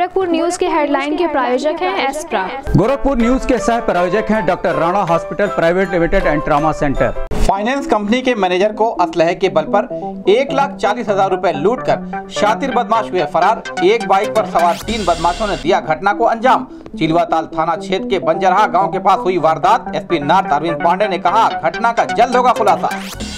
Gorakhpur news के headline के प्रायोजक हैं एस्प्रा। गोरखपुर न्यूज के सह प्रायोजक हैं doctor Rana hospital private limited and trauma centre. Finance company के मैनेजर को असलहे के बल पर 1,40,000 रुपए लूटकर शातिर बदमाश हुए फरार। एक बाइक पर सवार 3 बदमाशों ने दिया घटना को अंजाम। चिलवाताल थाना क्षेत्र के बंजरहा गांव के पास हुई वारदात। एसपी नॉर्थ अरविंद पांडे ने कहा, घटना का जल्द होगा खुलासा।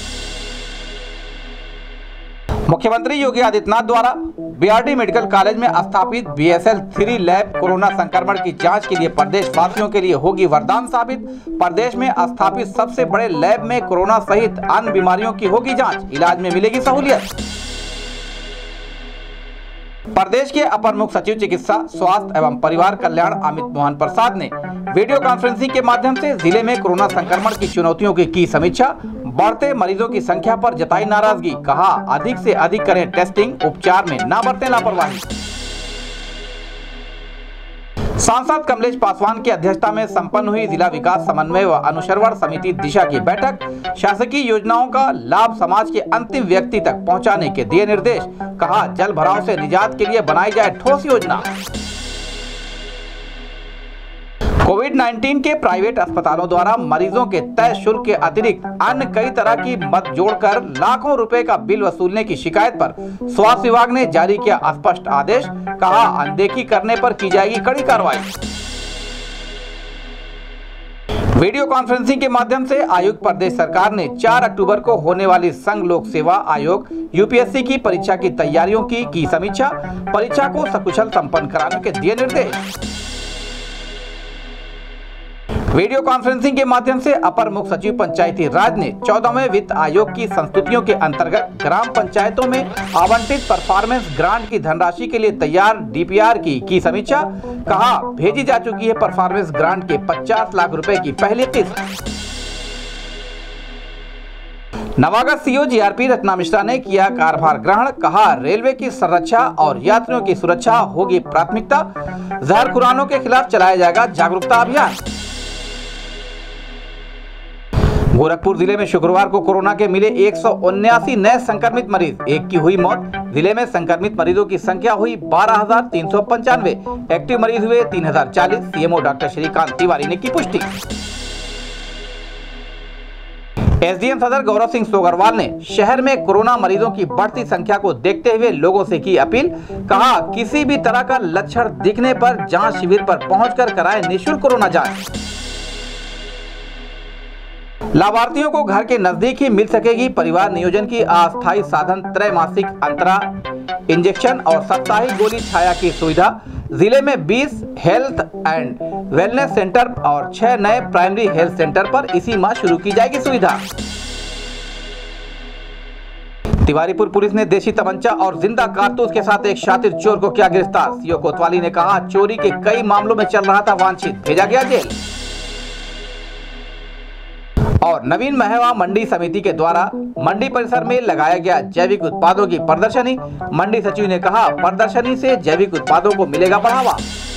मुख्यमंत्री योगी आदित्यनाथ द्वारा बीआरडी मेडिकल कॉलेज में स्थापित BSL 3 लैब कोरोना संक्रमण की जांच के लिए प्रदेश वासियों के लिए होगी वरदान साबित। प्रदेश में स्थापित सबसे बड़े लैब में कोरोना सहित अन्य बीमारियों की होगी जांच, इलाज में मिलेगी सहूलियत। प्रदेश के अपर मुख्य सचिव चिकित्सा, स्वास्थ्य एवं परिवार कल्याण अमित मोहन प्रसाद ने वीडियो कॉन्फ्रेंसिंग के माध्यम से जिले में कोरोना संक्रमण की चुनौतियों की समीक्षा। बढ़ते मरीजों की संख्या पर जताई नाराजगी, कहा अधिक से अधिक करें टेस्टिंग, उपचार में न बरतें लापरवाही। सांसद कमलेश पासवान की अध्यक्षता में संपन्न हुई जिला विकास समन्वय व अनुश्रवण समिति दिशा की बैठक। शासकीय योजनाओं का लाभ समाज के अंतिम व्यक्ति तक पहुंचाने के दिए निर्देश, कहा जल भराव से निजात के लिए बनाई जाए ठोस योजना। कोविड-19 के प्राइवेट अस्पतालों द्वारा मरीजों के तय शुल्क के अतिरिक्त अन्य कई तरह की मद जोड़कर लाखों रुपए का बिल वसूलने की शिकायत पर स्वास्थ्य विभाग ने जारी किया स्पष्ट आदेश, कहा अनदेखी करने पर की जाएगी कड़ी कार्रवाई। वीडियो कॉन्फ्रेंसिंग के माध्यम से आयुक्त प्रदेश सरकार ने 4 अक्टूबर को होने वाली संघ लोक सेवा आयोग UPSC की परीक्षा की तैयारियों की समीक्षा। परीक्षा को सकुशल संपन्न कराने के दिए निर्देश। वीडियो कॉन्फ्रेंसिंग के माध्यम से अपर मुख्य सचिव पंचायती राज ने 14वें वित्त आयोग की संस्तुतियों के अंतर्गत ग्राम पंचायतों में आवंटित परफॉर्मेंस ग्रांट की धनराशि के लिए तैयार DPR की समीक्षा, कहा भेजी जा चुकी है परफॉर्मेंस ग्रांट के 50 लाख रुपए की पहली किस्त। नवागत CO GRP रत्ना मिश्रा ने किया कार्यभार ग्रहण, कहा रेलवे की संरक्षा और यात्रियों की सुरक्षा होगी प्राथमिकता। जहरखुरानों के खिलाफ चलाया जाएगा जागरूकता अभियान। गोरखपुर जिले में शुक्रवार को कोरोना के मिले 179 नए संक्रमित मरीज, एक की हुई मौत। जिले में संक्रमित मरीजों की संख्या हुई 12,395, एक्टिव मरीज हुए 3,040। CMO डॉक्टर श्रीकांत तिवारी ने की पुष्टि। SDM सदर गौरव सिंह सोगरवाल ने शहर में कोरोना मरीजों की बढ़ती संख्या को देखते हुए लोगों से की अपील, कहा किसी भी तरह का लक्षण दिखने पर जांच शिविर पर पहुंचकर कराएं निःशुल्क कोरोना जांच। लाभार्थियों को घर के नजदीक ही मिल सकेगी परिवार नियोजन की अस्थायी साधन, त्रैमासिक अंतरा इंजेक्शन और साप्ताहिक गोली छाया की सुविधा। जिले में 20 हेल्थ एंड वेलनेस सेंटर और 6 नए प्राइमरी हेल्थ सेंटर पर इसी माह शुरू की जाएगी सुविधा। तिवारीपुर पुलिस ने देशी तमंचा और जिंदा कारतूस के साथ एक शातिर चोर को किया गिरफ्तार। CO कोतवाली ने कहा चोरी के कई मामलों में चल रहा था वांछित, भेजा गया जेल। और नवीन महवा मंडी समिति के द्वारा मंडी परिसर में लगाया गया जैविक उत्पादों की प्रदर्शनी। मंडी सचिव ने कहा प्रदर्शनी से जैविक उत्पादों को मिलेगा बढ़ावा।